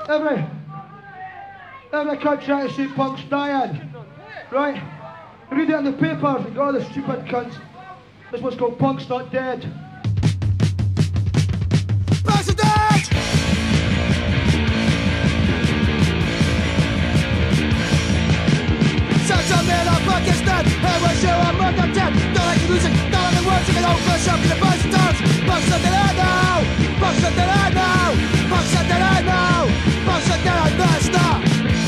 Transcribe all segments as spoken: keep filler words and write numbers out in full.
Every, every cunt trying to say punk's dying. Right? Read it in the papers and go, oh, the stupid cunts. This one's called Punk's Not Dead. Punk's Not Dead! Such a man of Pakistan, I wish you were more than dead. Don't like the music, don't like the words, you can push up in the bus stops. Punk's Not Dead now! Punk's Not Dead now! Punk's Not Dead now! Punk's Not Dead now! Stop!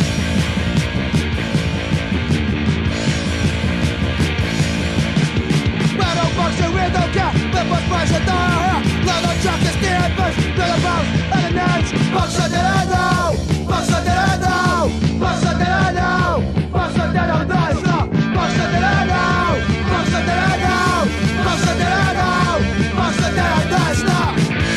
We don't care, but what's pressure down here? Let the truck is steering first, build a bounce, and the names. Punk's Not Dead now! Punk's Not Dead now! Punk's Not Dead now! Punk's Not Dead now! Punk's Not Dead now! Punk's Not Dead now! Punk's Not Dead now! Punk's Not Dead now! Stop!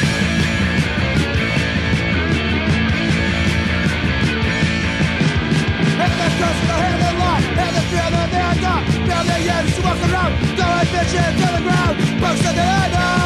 And the curse of the hand of the law, and the fear of the end up. Feel the years to walk around, go and bitch into the ground. Punk's Not Dead now!